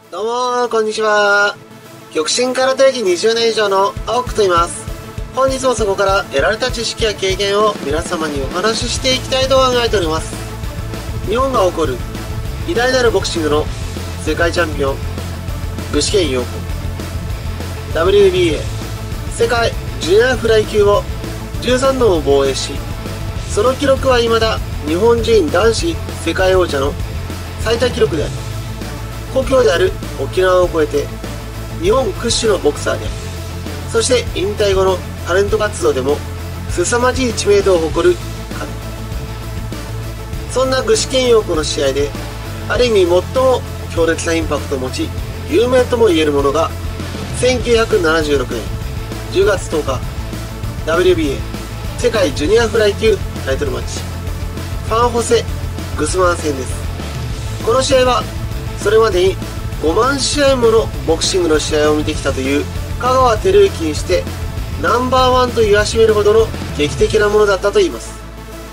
どうもー、こんにちは。極真空手歴20年以上の青くと言います。本日もそこから得られた知識や経験を皆様にお話ししていきたいと考えております。日本が誇る偉大なるボクシングの世界チャンピオン、具志堅用高。WBA 世界ジュニアフライ級を13度も防衛し、その記録は未だ日本人男子世界王者の最多記録であり、故郷である沖縄を越えて日本屈指のボクサーであり、そして引退後のタレント活動でも凄まじい知名度を誇る彼。そんな具志堅用高の試合である意味最も強烈なインパクトを持ち、有名とも言えるものが1976年10月10日 WBA 世界ジュニアフライ級タイトルマッチ、ファン・ホセ・グスマン戦です。この試合はそれまでに5万試合ものボクシングの試合を見てきたという香川照之にしてナンバーワンと言わしめるほどの劇的なものだったといいます。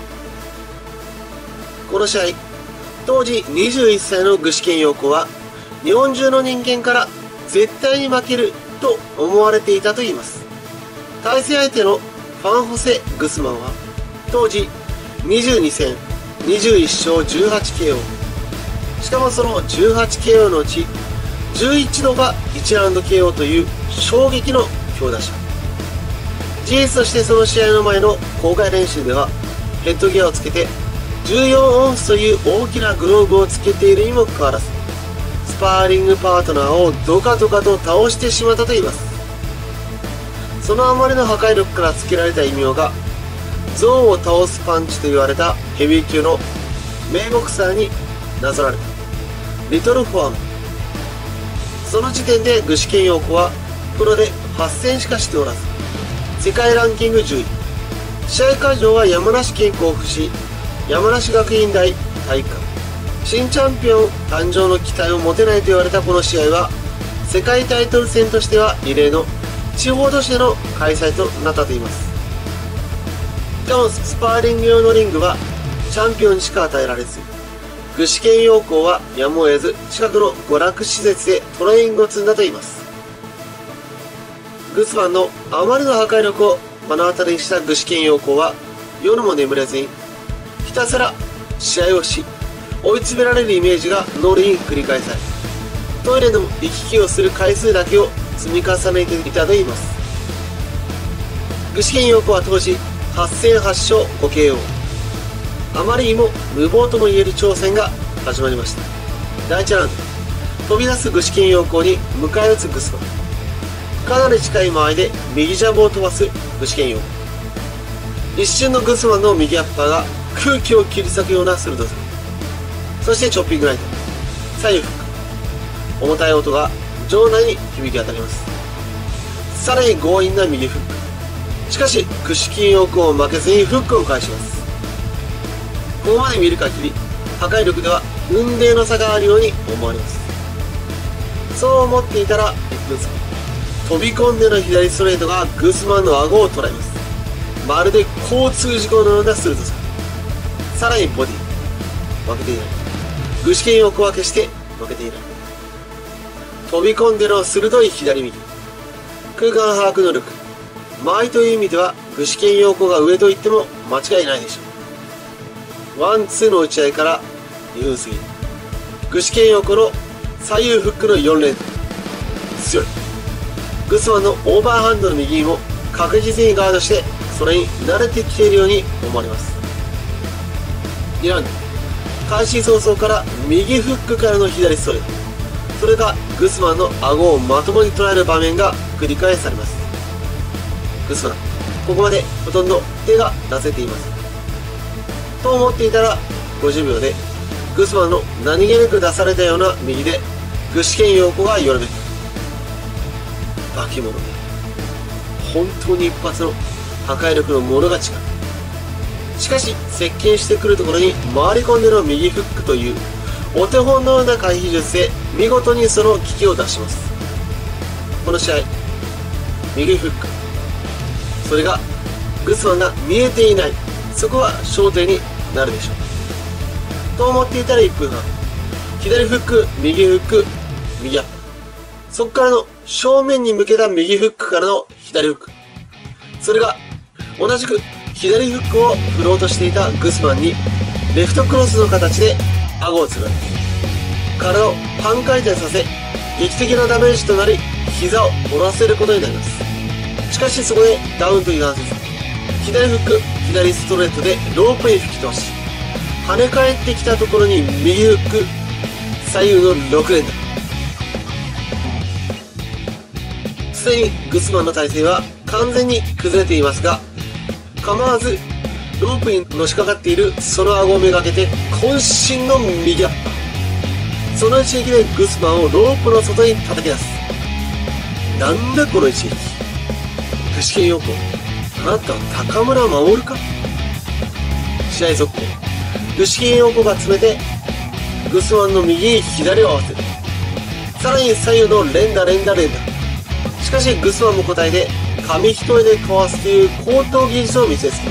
この試合、当時21歳の具志堅用高は日本中の人間から絶対に負けると思われていたといいます。対戦相手のファン・ホセ・グスマンは当時22戦21勝 18KO、 しかもその 18KO のうち11度が1ラウンド KO という衝撃の強打者。事実としてその試合の前の公開練習ではヘッドギアをつけて14オンスという大きなグローブをつけているにもかかわらず、スパーリングパートナーをドカドカと倒してしまったといいます。そのあまりの破壊力から付けられた異名が象を倒すパンチと言われたヘビー級の名ボクサーになぞられたリトルフォアマン。その時点で具志堅用高はプロで8戦しかしておらず、世界ランキング10位。試合会場は山梨県甲府市山梨学院大体育館。新チャンピオン誕生の期待を持てないと言われたこの試合は、世界タイトル戦としては異例の地方都市での開催となったといいます。しかもスパーリング用のリングはチャンピオンにしか与えられず、具志堅用高はやむを得ず近くの娯楽施設でトレーニングを積んだといいます。グスマンのあまりの破壊力を目の当たりにした具志堅用高は夜も眠れずにひたすら試合をし、追い詰められるイメージが脳裏に繰り返され、トイレでも行き来をする回数だけを積み重ねていたといいます。具志堅用高は当時8戦8勝 5KO。 あまりにも無謀とも言える挑戦が始まりました。第1ラウンド、飛び出す具志堅用高に迎え撃つグスマン。かなり近い間合いで右ジャブを飛ばす具志堅用高。一瞬のグスマンの右アッパーが空気を切り裂くような鋭さ。そしてチョッピングライト、左右フック。重たい音が場内に響き渡ります。さらに強引な右フック。しかし具志堅用高を負けずにフックを返します。ここまで見る限り破壊力では雲泥の差があるように思われます。そう思っていたら1分先、飛び込んでの左ストレートがグスマンの顎を捉えます。まるで交通事故のような鋭さ。さらにボディ、負けていない。具志堅用高は決して負けていない。飛び込んでの鋭い左右、空間把握能力、間合いという意味では具志堅用高が上と言っても間違いないでしょう。ワンツーの打ち合いから2分過ぎ、具志堅用高の左右フックの4連強い。グスマンのオーバーハンドの右にも確実にガードして、それに慣れてきているように思われます。2ラウンド、開始早々から右フックからの左ストレート、それがグスマンの顎をまともに捉える場面が繰り返されます。グスマン、ここまでほとんど手が出せていませんと思っていたら、50秒でグスマンの何気なく出されたような右で具志堅用高がよろめく。化け物で本当に一発の破壊力のものが違う。しかし接近してくるところに回り込んでの右フックというお手本のような回避術で見事にその危機を脱します。この試合、右フック、それがグスマンが見えていない、そこは焦点になるでしょうと思っていたら1分半、左フック右フック右アッパー。そこからの正面に向けた右フックからの左フック。それが同じく左フックを振ろうとしていたグスマンにレフトクロスの形で顎をつられ、体を半回転させ劇的なダメージとなり膝を折らせることになります。しかしそこでダウンと油断せず、左フック左ストレートでロープへ吹き飛ばし、跳ね返ってきたところに右フック左右の6連打。すでにグスマンの体勢は完全に崩れていますが、構わずロープにのしかかっているその顎をめがけて渾身の右アッパー。その一撃でグスマンをロープの外に叩き出す。なんだこの一撃。具志堅用高、あなたは高村守か。試合続行。具志堅用高が詰めてグスマンの右に左を合わせる。さらに左右の連打。しかしグスマンも答えて紙一重でかわすという高等技術を見せつけます。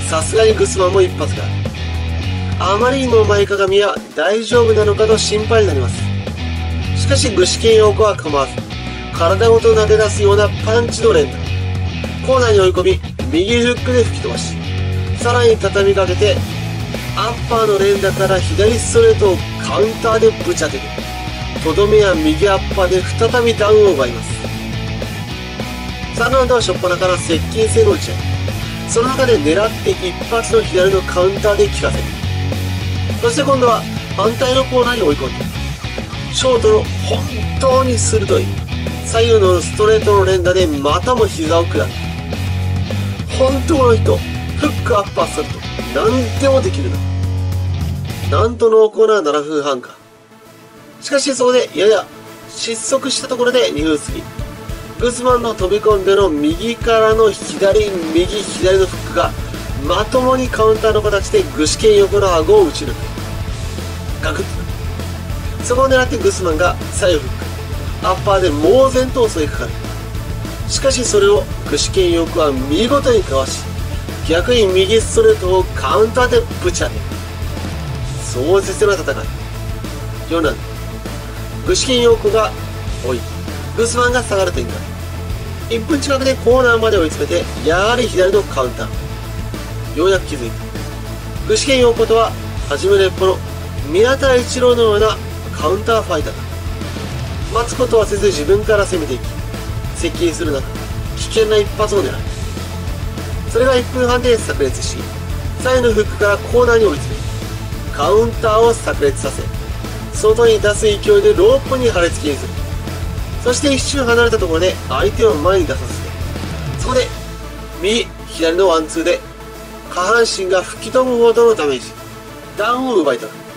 さすがにグスマンも一発がある。あまりにも前かがみは大丈夫なのかと心配になります。しかし具志堅用高は構わず体ごと投げ出すようなパンチの連打。コーナーに追い込み右フックで吹き飛ばし、さらに畳みかけてアッパーの連打から左ストレートをカウンターでぶち当てる。とどめや右アッパーで再びダウンを奪います。3ラウンドは初っ端から接近性の打ち合い。その中で狙って一発の左のカウンターで効かせる。そして今度は反対のコーナーに追い込んで、ショートの本当に鋭い左右のストレートの連打でまたも膝を下る。本当の人、フックアッパーすると何でもできるな。なんと濃厚な7分半か。しかしそこでやや失速したところで2分過ぎ、グスマンの飛び込んでの右からの左のフックがまともにカウンターの形で具志堅横の顎を打ち抜く。ガクッとそこを狙ってグスマンが左右フックアッパーで猛然と襲いかかる。しかしそれを具志堅横は見事にかわし、逆に右ストレートをカウンターでぶち当てる。壮絶な戦い。4ラウンド、具志堅用高が追い、グスマンが下がる展開。1分近くでコーナーまで追い詰めて、やはり左のカウンター。ようやく気づいた。具志堅用高とは初めの一歩の宮田一郎のようなカウンターファイターだ。待つことはせず自分から攻めていき、接近する中危険な一発を狙う。それが1分半で炸裂し、左右のフックからコーナーに追い詰め、カウンターを炸裂させ、外に出す勢いでロープに貼り付けにする。そして一瞬離れたところで相手を前に出させて、そこで右左のワンツーで下半身が吹き飛ぶほどのダメージ、ダウンを奪い取る。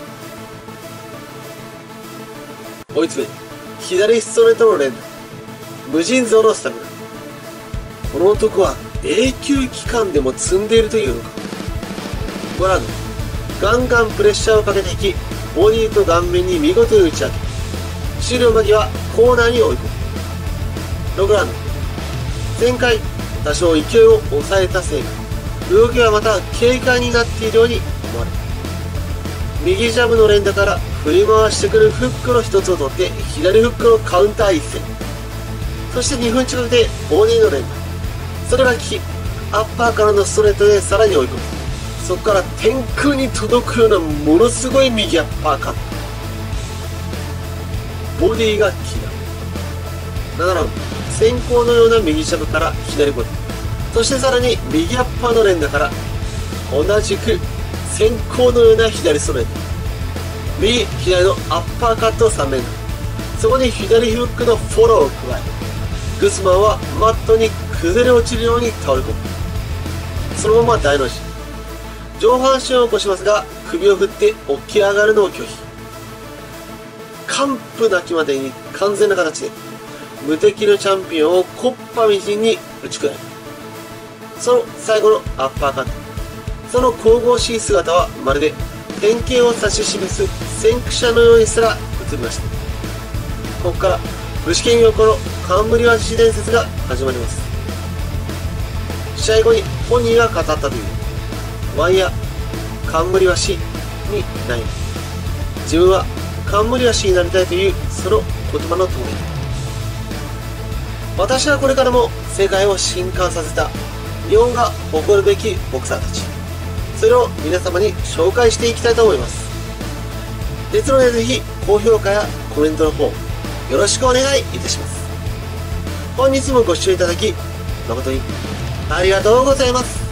追い詰め左ストレートの連打、無尽蔵のスタミナ。この男は永久期間でも積んでいるというのか。ご覧のガンガンプレッシャーをかけていき、ボディと顔面に見事に打ち当て、終了間際コーナーに追い込む。6ラウンド、前回多少勢いを抑えたせいか動きはまた軽快になっているように思われる。右ジャブの連打から振り回してくるフックの一つを取って左フックのカウンター一戦、そして2分近くでボディの連打、それが効きアッパーからのストレートでさらに追い込む。そこから天空に届くようなものすごい右アッパーカット。ボディが効きだ。7ラウンド、先行のような右ジャブから左ボディ、そしてさらに右アッパーの連打から同じく先行のような左ストレート、右左のアッパーカットを3連打、そこに左フックのフォローを加え、グスマンはマットに崩れ落ちるように倒れ込む。そのまま大の字、上半身を起こしますが首を振って起き上がるのを拒否。完膚なきまでに完全な形で無敵のチャンピオンを木っ端みじんに打ち砕いた。その最後のアッパーカット、その神々しい姿はまるで典型を指し示す先駆者のようにすら映りました。ここから具志堅用高の冠渡し伝説が始まります。試合後に本人が語ったというワイヤ冠渡しになり、自分は冠渡しになりたいというその言葉の通り、私はこれからも世界を震撼させた日本が誇るべきボクサーたち、それを皆様に紹介していきたいと思います。ですのでぜひ高評価やコメントの方よろしくお願いいたします。本日もご視聴いただき誠にありがとうございます。